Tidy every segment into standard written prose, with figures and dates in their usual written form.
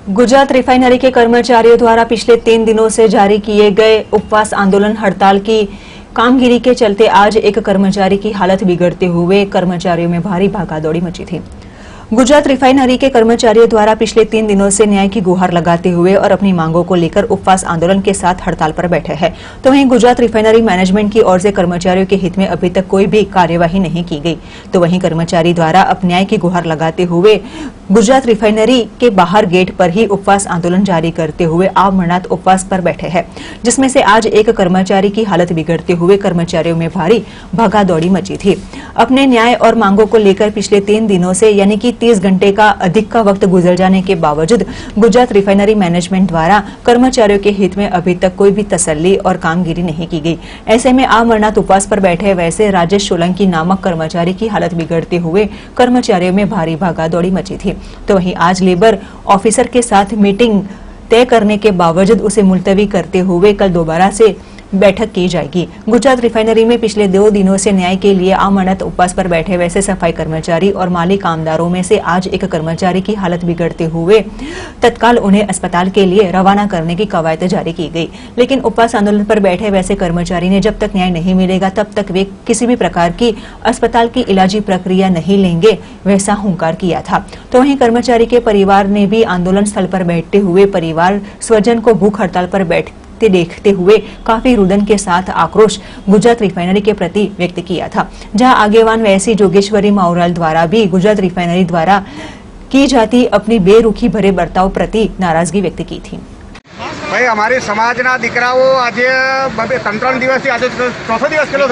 Gujarat refinery के कर्मचारियों द्वारा पिछले 3 दिनों से जारी किए गए उपवास आंदोलन हड़ताल की कामगिरी के चलते आज एक कर्मचारी की हालत बिगड़ते हुए कर्मचारियों में भारी भागादौड़ी मची थी। गुजरात रिफाइनरी के कर्मचारियों द्वारा पिछले 3 दिनों से न्याय की गुहार लगाते हुए और अपनी मांगों को लेकर उपवास आंदोलन के साथ हड़ताल पर बैठे हैं। तो वहीं गुजरात रिफाइनरी मैनेजमेंट की ओर से कर्मचारियों के हित में अभी तक कोई भी कार्यवाही नहीं की गई। तो वहीं कर्मचारी द्वारा अब न्याय की गुहार लगाते हुए गुजरात रिफाइनरी के बाहर गेट पर ही उपवास आंदोलन जारी करते हुए आमरणार्थ उपवास पर बैठे हैं, जिसमें से आज एक कर्मचारी की हालत बिगड़ते हुए कर्मचारियों में भारी भागादौड़ी मची थी। अपने न्याय और मांगों को लेकर पिछले 3 दिनों से यानी कि 30 घंटे का अधिक का वक्त गुजर जाने के बावजूद गुजरात रिफाइनरी मैनेजमेंट द्वारा कर्मचारियों के हित में अभी तक कोई भी तसल्ली और कामगिरी नहीं की गई। ऐसे में आमरणार्थ उपवास पर बैठे वैसे राजेश सोलंकी नामक कर्मचारी की हालत बिगड़ते हुए कर्मचारियों में भारी भागादौड़ी मची थी। तो वहीं आज लेबर ऑफिसर के साथ मीटिंग तय करने के बावजूद उसे मुलतवी करते हुए कल दोबारा से बैठक की जाएगी। गुजरात रिफाइनरी में पिछले 2 दिनों से न्याय के लिए आमरणार्थ उपवास पर बैठे वैसे सफाई कर्मचारी और माली कामदारों में से आज एक कर्मचारी की हालत बिगड़ते हुए तत्काल उन्हें अस्पताल के लिए रवाना करने की कवायद जारी की गई। लेकिन उपवास आंदोलन पर बैठे वैसे कर्मचारी ने जब तक न्याय नहीं मिलेगा तब तक वे किसी भी प्रकार की अस्पताल की इलाजी प्रक्रिया नहीं लेंगे, वैसा हुंकार किया था। तो वहीं कर्मचारी के परिवार ने भी आंदोलन स्थल पर बैठते हुए परिवार स्वजन को भूख हड़ताल पर देखते हुए काफी रुदन के साथ आक्रोश गुजरात रिफाइनरी के प्रति व्यक्त किया था। जहां आगेवान वैसी जोगेश्वरी मावराल द्वारा भी गुजरात रिफाइनरी द्वारा की जाती अपनी बेरुखी भरे बर्ताव प्रति नाराजगी व्यक्त की थी। भाई अमारी समाजना दीकराओ आज 3 दिवस आज चौथो दिवस केलो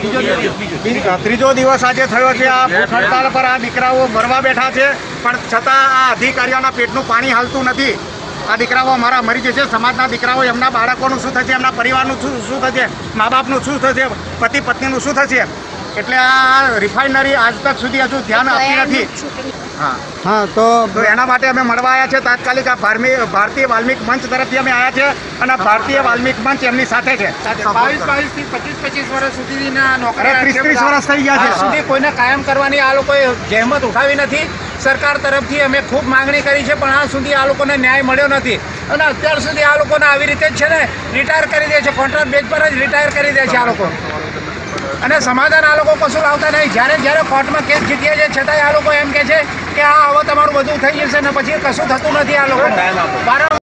तीजो दिवस आज थयो छे। आ भूख हड़ताल पर आ दीकराओ मरवा बैठा छे, पण छतां आ अधिकारीओना पेटनुं पाणी हालतुं नथी। आ दीकराओ अमारा मरी जशे। समाजना दीकराओ एमना बाळकोनुं शुं थशे, एमना परिवारनुं शुं थशे, मा बापनुं शुं थशे, पति पत्नीनुं शुं थशे। એટલે આ રિફાઇનરી આજ તક સુધી હજુ ધ્યાન આપતી નથી। તો એના માટે અમે મળવા આવ્યા છે। તાત્કાલિક આ ભારતીય વાલ્મીક મંચ તરફથી અમે આવ્યા છે અને ભારતીય વાલ્મીક મંચ એમની સાથે છે। 22 થી 25 વર્ષ સુધીના નોકરી 30 વર્ષ થઈ ગયા છે, સુધી કોઈને કાયમ કરવાની આ લોકોએ જહેમત ઉઠાવી નથી। સરકાર તરફથી અમે ખૂબ માંગણી કરી છે, પણ આ સુધી આ લોકોને ન્યાય મળ્યો નથી અને અત્યાર સુધી આ લોકોને આવી રીતે જ છે ને રિટાયર કરી દે છે, કોન્ટ્રાક્ટ બેઝ પર જ રિટાયર કરી દે છે આ લોકો। અને સમાધાન આ લોકો કશું લાવતા નહીં। જ્યારે કોર્ટમાં કેસ જીતીએ છે છતાંય આ લોકો એમ કહે છે કે આ હવે તમારું બધું થઈ જશે ને પછી કશું થતું નથી। આ લોકો